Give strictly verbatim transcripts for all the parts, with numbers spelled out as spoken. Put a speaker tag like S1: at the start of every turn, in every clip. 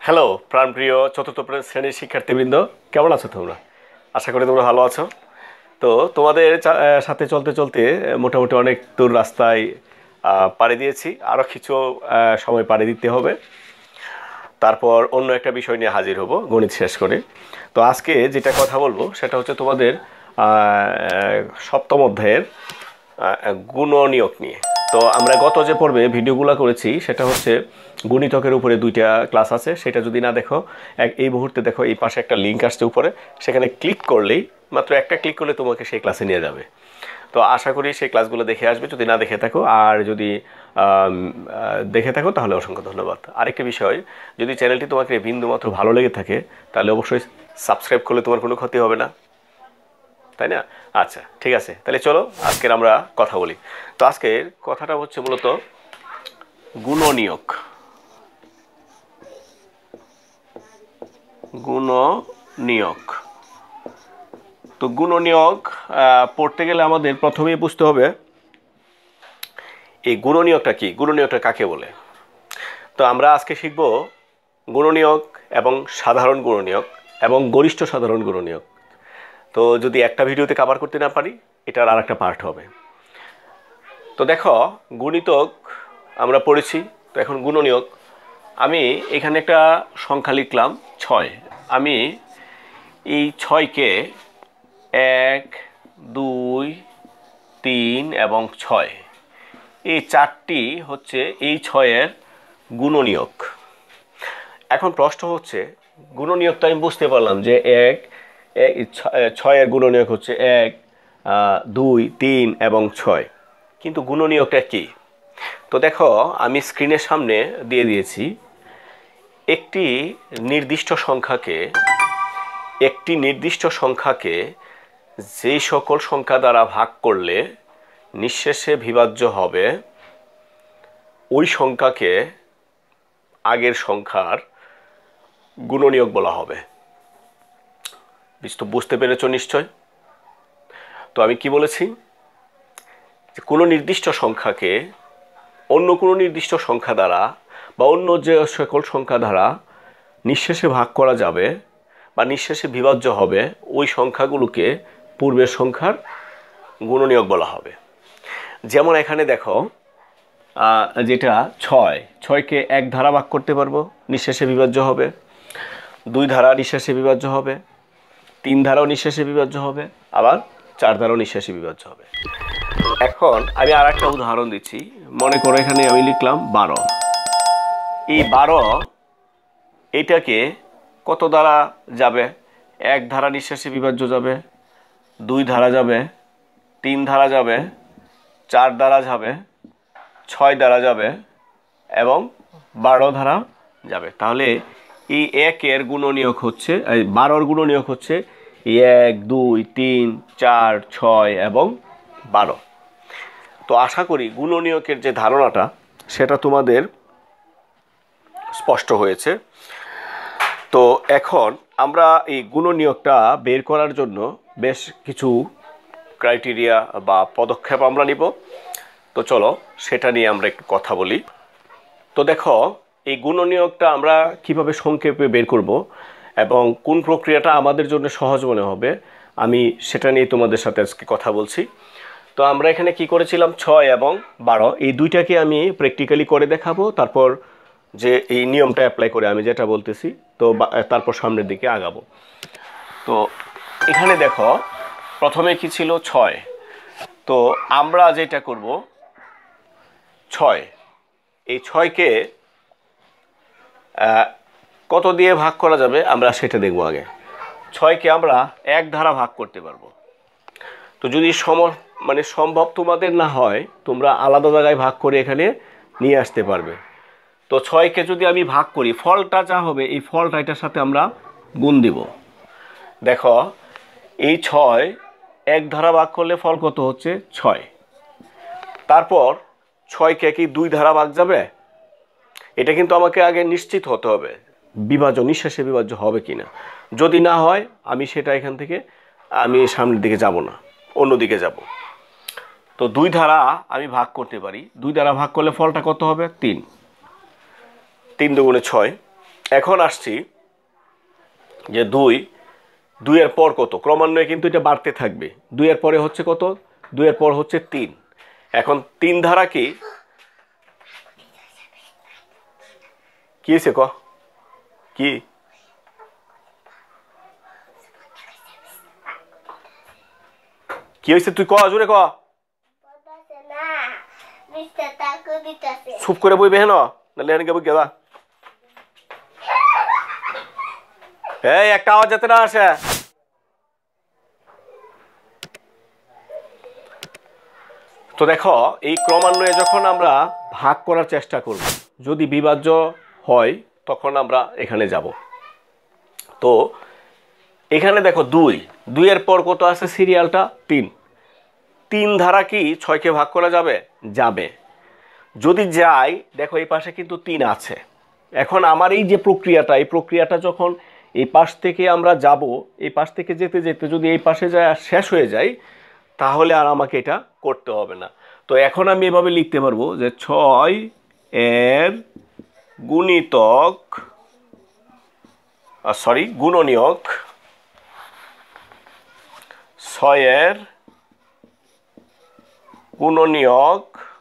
S1: Hello প্রাণপ্রিয় চতুর্থ শ্রেণীর শিক্ষার্থীবৃন্দ, কেমন আছো তোমরা? আশা করি তোমরা ভালো আছো। তো তোমাদের সাথে চলতে চলতে মোটামুটি অনেক দূর রাস্তায় পাড়ি দিয়েছি, আরও কিছু সময় পাড়ি দিতে হবে, তারপর অন্য একটা বিষয় নিয়ে হাজির হব গণিত শেষ করে। তো আজকে যেটা কথা বলবো সেটা হচ্ছে তোমাদের সপ্তম অধ্যায়ের গুণনীয়ক নিয়ে। তো আমরা গত যে পর্বে ভিডিওগুলো করেছি সেটা হচ্ছে গুণিতকের উপরে দুইটা ক্লাস আছে, সেটা যদি না দেখো এক এই মুহূর্তে দেখো, এই পাশে একটা লিঙ্ক আসছে উপরে, সেখানে ক্লিক করলেই মাত্র একটা ক্লিক করলে তোমাকে সেই ক্লাসে নিয়ে যাবে। তো আশা করি সেই ক্লাসগুলো দেখে আসবে যদি না দেখে থাকো, আর যদি দেখে থাকো তাহলে অসংখ্য ধন্যবাদ। আরেকটা বিষয়, যদি চ্যানেলটি তোমাকে বিন্দুমাত্র ভালো লেগে থাকে তাহলে অবশ্যই সাবস্ক্রাইব করলে তোমার কোনো ক্ষতি হবে না, তাই না? আচ্ছা, ঠিক আছে, তাহলে চলো আজকের আমরা কথা বলি। তো আজকের কথাটা হচ্ছে মূলত গুণনীয়ক। গুণনীয়ক তো গুণনীয়ক পড়তে গেলে আমাদের প্রথমেই বুঝতে হবে এই গুণনীয়কটা কি, গুণনীয়কটা কাকে বলে। তো আমরা আজকে শিখব গুণনীয়ক এবং সাধারণ গুণনীয়ক এবং গরিষ্ঠ সাধারণ গুণনীয়ক। তো যদি একটা ভিডিওতে কভার করতে না পারি, এটার আর একটা পার্ট হবে। তো দেখো, গুণিতক আমরা পড়েছি, তো এখন গুণনীয়ক। আমি এখানে একটা সংখ্যা লিখলাম ছয়। আমি এই ছয়কে এক, দুই, তিন এবং ছয়, এই চারটি হচ্ছে এই ছয়ের গুণনীয়ক। এখন প্রশ্ন হচ্ছে, গুণনীয়কটা আমি বুঝতে পারলাম যে এক ছয়ের গুণনীয়ক হচ্ছে এক, দুই, তিন এবং ছয়, কিন্তু গুণনীয়কটা কি? তো দেখো, আমি স্ক্রিনের সামনে দিয়ে দিয়েছি একটি নির্দিষ্ট সংখ্যাকে একটি নির্দিষ্ট সংখ্যাকে যেই সকল সংখ্যা দ্বারা ভাগ করলে নিঃশেষে বিভাজ্য হবে ওই সংখ্যাকে আগের সংখ্যার গুণনীয়ক বলা হবে। বুঝতে পেরেছ নিশ্চয়? তো আমি কি বলেছি, যে কোনো নির্দিষ্ট সংখ্যাকে অন্য কোনো নির্দিষ্ট সংখ্যা দ্বারা বা অন্য যে সকল সংখ্যা দ্বারা নিঃশেষে ভাগ করা যাবে বা নিঃশেষে বিভাজ্য হবে ওই সংখ্যাগুলোকে পূর্বের সংখ্যার গুণনীয়ক বলা হবে। যেমন এখানে দেখো, যেটা ছয়, ছয়কে এক ধারা ভাগ করতে পারবো, নিঃশেষে বিভাজ্য হবে। দুই ধারা নিঃশেষে বিভাজ্য হবে, তিন ধারাও নিঃশেষে বিভাজ্য হবে, আবার চার ধারাও নিঃশেষে বিভাজ্য হবে। এখন আমি আর একটা উদাহরণ দিচ্ছি। মনে করো এখানে আমি লিখলাম বারো। এই বারো এটাকে কত দ্বারা যাবে? এক ধারা নিঃশেষে বিভাজ্য যাবে, দুই ধারা যাবে, তিন ধারা যাবে, চার দ্বারা যাবে, ছয় দ্বারা যাবে এবং বারো ধারা যাবে। তাহলে এই একের গুণনীয়ক হচ্ছে, এই বারোর গুণনীয়ক হচ্ছে এক, দুই, তিন, চার, ছয় এবং বারো। তো আশা করি গুণনীয়কের যে ধারণাটা সেটা তোমাদের স্পষ্ট হয়েছে। তো এখন আমরা এই গুণনীয়কটা বের করার জন্য বেশ কিছু ক্রাইটেরিয়া বা পদক্ষেপ আমরা নিব। তো চলো সেটা নিয়ে আমরা একটু কথা বলি। তো দেখো, এই গুণনীয়কটা আমরা কিভাবে সংক্ষেপে বের করব এবং কোন প্রক্রিয়াটা আমাদের জন্য সহজ মনে হবে, আমি সেটা নিয়ে তোমাদের সাথে আজকে কথা বলছি। তো আমরা এখানে কি করেছিলাম, ছয় এবং বারো এই দুইটাকে আমি প্র্যাকটিক্যালি করে দেখাবো, তারপর যে এই নিয়মটা অ্যাপ্লাই করে আমি যেটা বলতেছি, তো তারপর সামনের দিকে আগাবো। তো এখানে দেখো, প্রথমে কি ছিল ছয়। তো আমরা যেটা করব, ছয়, এই ছয়কে কত দিয়ে ভাগ করা যাবে আমরা সেটা দেখব। আগে ছয়কে আমরা এক ধারা ভাগ করতে পারবো। তো যদি সম মানে সম্ভব তোমাদের না হয়, তোমরা আলাদা জায়গায় ভাগ করে এখানে নিয়ে আসতে পারবে। তো ছয়কে যদি আমি ভাগ করি, ফলটা যা হবে এই ফলটা এটার সাথে আমরা গুণ দিব। দেখো, এই ছয় এক ধারা ভাগ করলে ফল কত হচ্ছে? ছয়। তারপর ছয়কে কি দুই ধারা ভাগ যাবে? এটা কিন্তু আমাকে আগে নিশ্চিত হতে হবে বিভাজ্য, নিঃশেষে বিভাজ্য হবে কিনা। যদি না হয় আমি সেটা এখান থেকে আমি সামনের দিকে যাব না, অন্যদিকে যাব। তো দুই ধারা আমি ভাগ করতে পারি। দুই ধারা ভাগ করলে ফলটা কত হবে? তিন। তিন দুগুণে ছয়। এখন আসছি যে দুই দুইয়ের পর কত, ক্রমান্বয়ে কিন্তু এটা বাড়তে থাকবে। দুইয়ের পরে হচ্ছে কত, দুইয়ের পর হচ্ছে তিন। এখন তিন ধারা কি কি হয়েছে ক কি কি হয়েছে তুই ক জোরে ক, চুপ করে বই বেহেন নাহলে এনে বই গেলা। এই একটা আওয়াজ যাতে না আসে। তো দেখো এই ক্রমান্বয়ে যখন আমরা ভাগ করার চেষ্টা করব, যদি বিভাজ্য হয় তখন আমরা এখানে যাব। তো এখানে দেখো দুই, দুইয়ের পর কত আছে সিরিয়ালটা তিন। তিন ধারা কি ছয়কে ভাগ করা যাবে? যাবে। যদি যাই দেখো এই পাশে কিন্তু তিন আছে। এখন আমার এই যে প্রক্রিয়াটা, এই প্রক্রিয়াটা যখন এই পাশ থেকে আমরা যাব, এই পাশ থেকে যেতে যেতে যদি এই পাশে যায় শেষ হয়ে যায়, তাহলে আর আমাকে এটা করতে হবে না। তো এখন আমি এভাবে লিখতে পারবো যে ছয় এর গুণিতক সরি গুণনীয়ক, ছয়ের গুণনীয়ক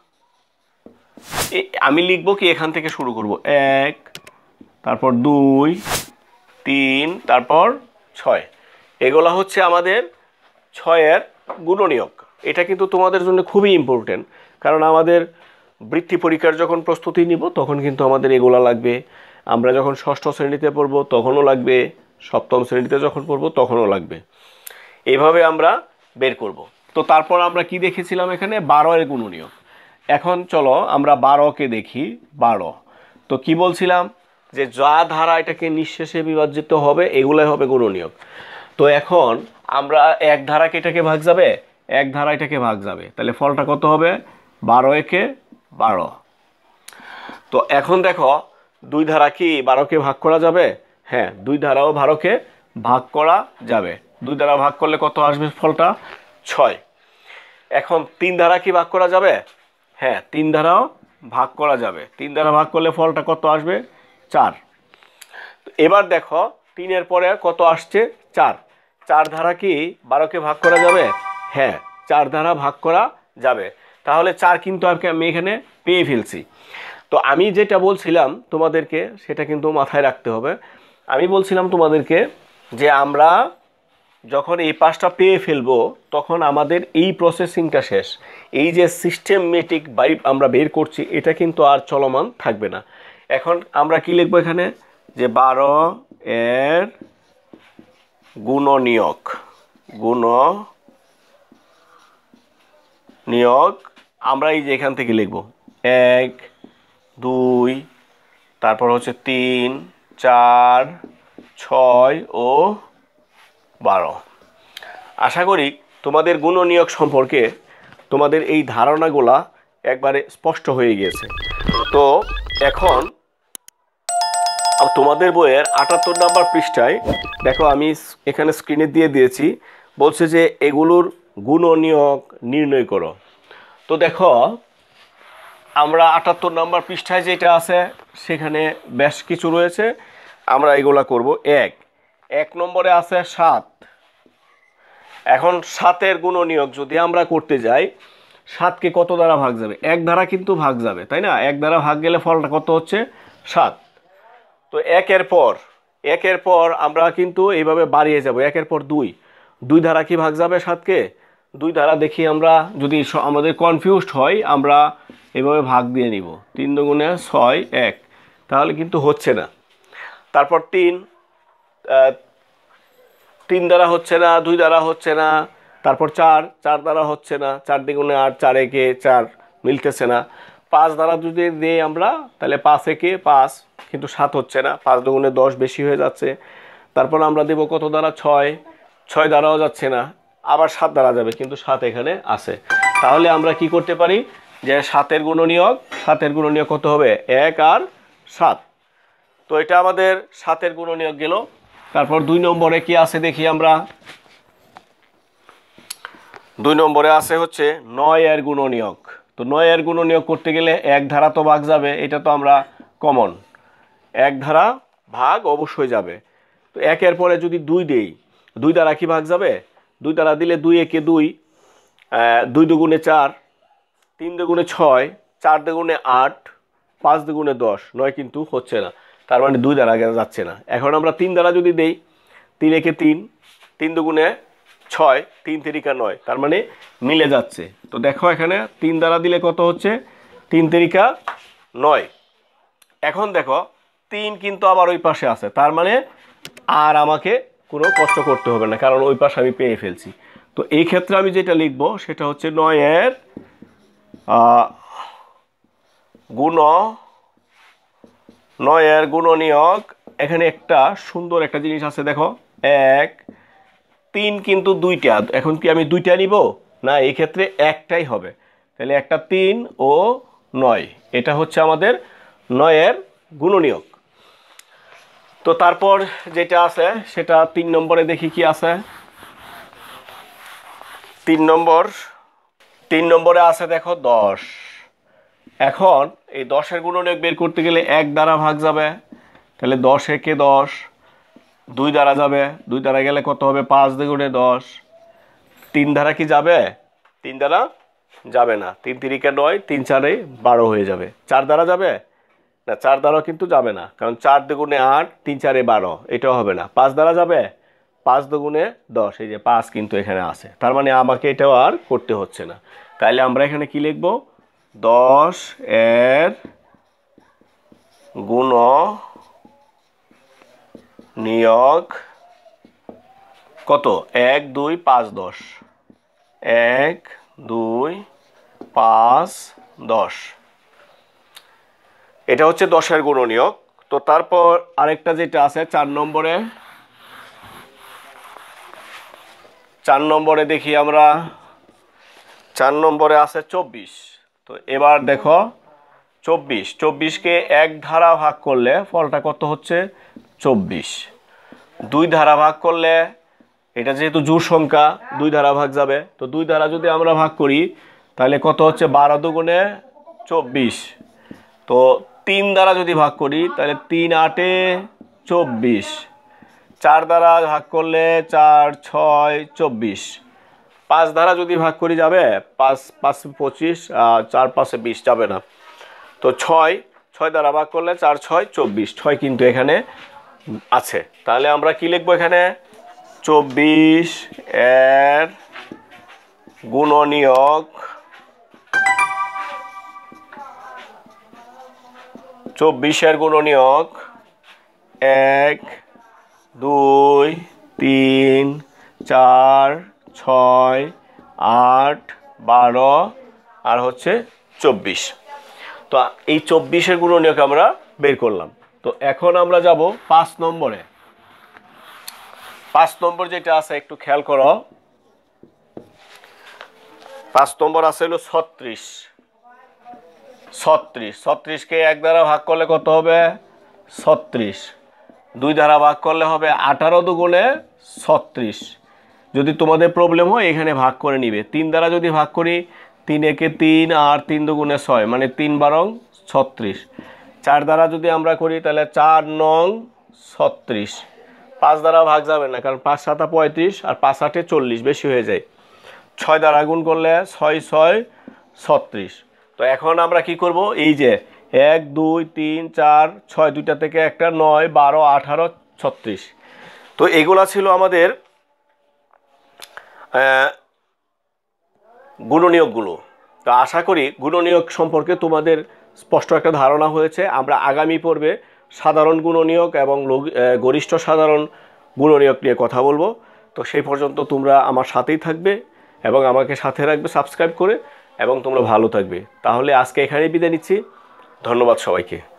S1: আমি লিখবো কি এখান থেকে শুরু করব, এক, তারপর দুই, তিন, তারপর ছয়। এগুলা হচ্ছে আমাদের ছয়ের গুণনীয়ক। এটা কিন্তু তোমাদের জন্য খুবই ইম্পর্টেন্ট, কারণ আমাদের বৃত্তি পরীক্ষার যখন প্রস্তুতি নিব তখন কিন্তু আমাদের এগুলা লাগবে। আমরা যখন ষষ্ঠ শ্রেণীতে পড়বো তখনও লাগবে, সপ্তম শ্রেণীতে যখন পড়বো তখনও লাগবে। এইভাবে আমরা বের করব। তো তারপর আমরা কি দেখেছিলাম এখানে, বারো এর গুণনীয়ক। এখন চলো আমরা বারোকে দেখি। বারো তো কি বলছিলাম যে যা ধারা এটাকে নিঃশেষে বিভাজিত হবে এগুলাই হবে গুণনীয়ক। তো এখন আমরা এক ধারাকে এটাকে ভাগ যাবে, এক ধারা এটাকে ভাগ যাবে, তাহলে ফলটা কত হবে, বারো একে বারো। তো এখন দেখো দুই ধারা কি বারোকে ভাগ করা যাবে? হ্যাঁ, দুই ধারাও বারোকে ভাগ করা যাবে। দুই ধারা ভাগ করলে কত আসবে ফলটা, ছয়। এখন তিন ধারা কি ভাগ করা যাবে? হ্যাঁ, তিন ধারাও ভাগ করা যাবে। তিন ধারা ভাগ করলে ফলটা কত আসবে, চার। এবার দেখো তিনের পরে কত আসছে, চার। চার ধারা কি বারোকে ভাগ করা যাবে? হ্যাঁ, চার ধারা ভাগ করা যাবে। তাহলে চার কিন্তু আমি এখানে পেয়ে ফেলছি। তো আমি যেটা বলছিলাম তোমাদেরকে সেটা কিন্তু মাথায় রাখতে হবে। আমি বলছিলাম তোমাদেরকে যে আমরা যখন এই পাঁচটা পেয়ে ফেলবো তখন আমাদের এই প্রসেসিংটা শেষ। এই যে সিস্টেমেটিক বাইপ আমরা বের করছি এটা কিন্তু আর চলমান থাকবে না। এখন আমরা কি লিখবো এখানে, যে বারো এর গুণনীয়ক, গুণনীয়ক আমরা এই যে এখান থেকে লিখবো এক, দুই, তারপর হচ্ছে তিন, চার, ছয় ও বারো। আশা করি তোমাদের গুণনীয়ক সম্পর্কে তোমাদের এই ধারণাগুলা একবারে স্পষ্ট হয়ে গিয়েছে। তো এখন তোমাদের বইয়ের আটাত্তর নাম্বার পৃষ্ঠায় দেখো আমি এখানে স্ক্রিনে দিয়ে দিয়েছি, বলছে যে এগুলোর গুণনীয়ক নির্ণয় করো। তো দেখো আমরা আটাত্তর নাম্বার পৃষ্ঠায় যেটা আছে সেখানে বেশ কিছু রয়েছে, আমরা এগুলা করব। এক এক নম্বরে আছে সাত। এখন সাতের গুণনীয়ক যদি আমরা করতে যাই, সাতকে কত দ্বারা ভাগ যাবে, এক দ্বারা কিন্তু ভাগ যাবে, তাই না? এক দ্বারা ভাগ গেলে ফলটা কত হচ্ছে, সাত। তো একের পর একের পর আমরা কিন্তু এইভাবে বাড়িয়ে যাব, একের পর দুই, দুই ধারা কি ভাগ যাবে সাতকে, দুই ধারা দেখি আমরা যদি আমাদের কনফিউজড হয় আমরা এভাবে ভাগ দিয়ে নিব, তিন দুগুণে ছয়, এক, তাহলে কিন্তু হচ্ছে না। তারপর তিন, তিন দ্বারা হচ্ছে না, দুই দ্বারা হচ্ছে না। তারপর চার, চার দ্বারা হচ্ছে না, চার দ্বিগুণে আট, চার একে চার, মিলতেছে না। পাঁচ দ্বারা যদি দিই আমরা তাহলে পাঁচ একে পাঁচ, কিন্তু সাত হচ্ছে না, পাঁচ দুগুণে দশ, বেশি হয়ে যাচ্ছে। তারপর আমরা দেব কত দ্বারা, ছয়, ছয় দ্বারাও যাচ্ছে না, আবার সাত দ্বারা যাবে, কিন্তু সাত এখানে আছে। তাহলে আমরা কি করতে পারি, যে সাতের গুণনীয়ক, সাতের গুণনীয়ক কত হবে, এক আর সাত। তো এটা আমাদের সাতের গুণনীয়ক গেল। তারপর দুই নম্বরে কি আছে দেখি আমরা, দুই নম্বরে আছে হচ্ছে নয় এর গুণনীয়ক। তো নয় এর গুণনীয়ক করতে গেলে এক ধারা তো ভাগ যাবে, এটা তো আমরা কমন, এক ধারা ভাগ অবশ্যই যাবে। তো একের পরে যদি দুই দেই, দুই দ্বারা কি ভাগ যাবে? দুই দ্বারা দিলে দুই একে দুই, দুই দুগুণে চার, তিন দুগুণে ছয়, চার দুগুণে আট, পাঁচ দুগুণে দশ, নয় কিন্তু হচ্ছে না, তার মানে দুই দ্বারা যাচ্ছে না। এখন আমরা তিন দ্বারা যদি দেই, তিন একে তিন, তিন দুগুণে ছয়, তিন তিরিকা নয়, তার মানে মিলে যাচ্ছে। তো দেখো এখানে তিন দ্বারা দিলে কত হচ্ছে? তিন তিরিকা নয়। এখন দেখো তিন কিন্তু আবার ওই পাশে আছে, তার মানে আর আমাকে কোনো কষ্ট করতে হবে না, কারণ ওই পাশে আমি পেয়ে ফেলছি। তো এই ক্ষেত্রে আমি যেটা লিখব সেটা হচ্ছে নয়ের গুণ নয়ের গুণনীয়ক। এখানে একটা সুন্দর একটা জিনিস আছে, দেখো এক তিন কিন্তু দুইটা, এখন কি আমি দুইটা নিব? না, এই ক্ষেত্রে একটাই হবে। তাহলে একটা তিন ও নয়, এটা হচ্ছে আমাদের নয়ের গুণনীয়ক। তো তারপর যেটা আছে সেটা তিন নম্বরে দেখি কি আছে। তিন নম্বর তিন নম্বরে আছে দেখো দশ। এখন এই দশের গুণনীয়ক বের করতে গেলে এক দ্বারা ভাগ যাবে, তাহলে দশ একে দশ, দুই দ্বারা যাবে, দুই দ্বারা গেলে কত হবে? পাঁচ দুগুণে দশ। তিন দ্বারা কি যাবে? তিন দ্বারা যাবে না, তিন তিরিকে নয়, তিন চারে বারো হয়ে যাবে। চার দ্বারা যাবে না, চার দ্বারাও কিন্তু যাবে না, কারণ চার দুগুণে আট, তিন চারে বারো, এটাও হবে না। পাঁচ দ্বারা যাবে, পাঁচ দুগুণে দশ, এই যে পাঁচ কিন্তু এখানে আছে, তার মানে আমাকে এটাও আর করতে হচ্ছে না। তাইলে আমরা এখানে কি লিখব? দশ এর গুণনীয়ক কত? এক দুই পাঁচ দশ, এক দুই পাঁচ দশ, এটা হচ্ছে দশের গুণনীয়ক। তো তারপর আরেকটা যেটা আছে চার নম্বরে, চার নম্বরে দেখি আমরা, চার নম্বরে আছে চব্বিশ। তো এবার দেখো চব্বিশ, চব্বিশকে এক ধারা ভাগ করলে ফলটা কত হচ্ছে? চব্বিশ। দুই ধারা ভাগ করলে, এটা যেহেতু জোড় সংখ্যা, দুই ধারা ভাগ যাবে, তো দুই ধারা যদি আমরা ভাগ করি তাহলে কত হচ্ছে? বারো দুগুণে চব্বিশ। তো তিন দ্বারা যদি ভাগ করি তাহলে তিন আটে চব্বিশ। চার দ্বারা ভাগ করলে চার ছয় চব্বিশ। পাঁচ দ্বারা যদি ভাগ করি যাবে, পাঁচ পাঁচ পঁচিশ, চার পাঁচে বিশ, যাবে না। তো ছয়, ছয় দ্বারা ভাগ করলে চার ছয় চব্বিশ, ছয় কিন্তু এখানে আছে। তাহলে আমরা কি লিখবো এখানে? চব্বিশ এর গুণনীয়ক, চব্বিশের গুণনীয়ক এক দুই তিন চার ছয় আট বারো আর হচ্ছে চব্বিশ। তো এই চব্বিশের গুণনীয়ক আমরা বের করলাম। তো এখন আমরা যাব পাঁচ নম্বরে। পাঁচ নম্বর যেটা আছে একটু খেয়াল করো, পাঁচ নম্বর আছে হলো ছত্রিশ। ছত্রিশ, ছত্রিশকে এক দ্বারা ভাগ করলে কত হবে? ছত্রিশ। দুই দ্বারা ভাগ করলে হবে আঠারো দুগুণে ছত্রিশ। যদি তোমাদের প্রবলেম হয় এখানে ভাগ করে নিবে। তিন দ্বারা যদি ভাগ করি, তিন একে তিন আর তিন দুগুণে ছয়, মানে তিন বারং ছত্রিশ। চার দ্বারা যদি আমরা করি তাহলে চার নং ছত্রিশ। পাঁচ দ্বারা ভাগ যাবে না, কারণ পাঁচ সাতা পঁয়ত্রিশ আর পাঁচ আটে চল্লিশ, বেশি হয়ে যায়। ছয় দ্বারা গুণ করলে ছয় ছয় ছত্রিশ। তো এখন আমরা কি করব? এই যে এক দুই তিন চার ছয়, দুইটা থেকে একটা, নয় বারো আঠারো ছত্রিশ। তো এগুলা ছিল আমাদের গুণনীয়কগুলো। তো আশা করি গুণনীয়ক সম্পর্কে তোমাদের স্পষ্ট একটা ধারণা হয়েছে। আমরা আগামী পর্বে সাধারণ গুণনীয়ক এবং গরিষ্ঠ সাধারণ গুণনীয়ক নিয়ে কথা বলবো। তো সেই পর্যন্ত তোমরা আমার সাথেই থাকবে এবং আমাকে সাথে রাখবে সাবস্ক্রাইব করে, এবং তোমরা ভালো থাকবে। তাহলে আজকে এখানেই বিদায় নিচ্ছি। ধন্যবাদ সবাইকে।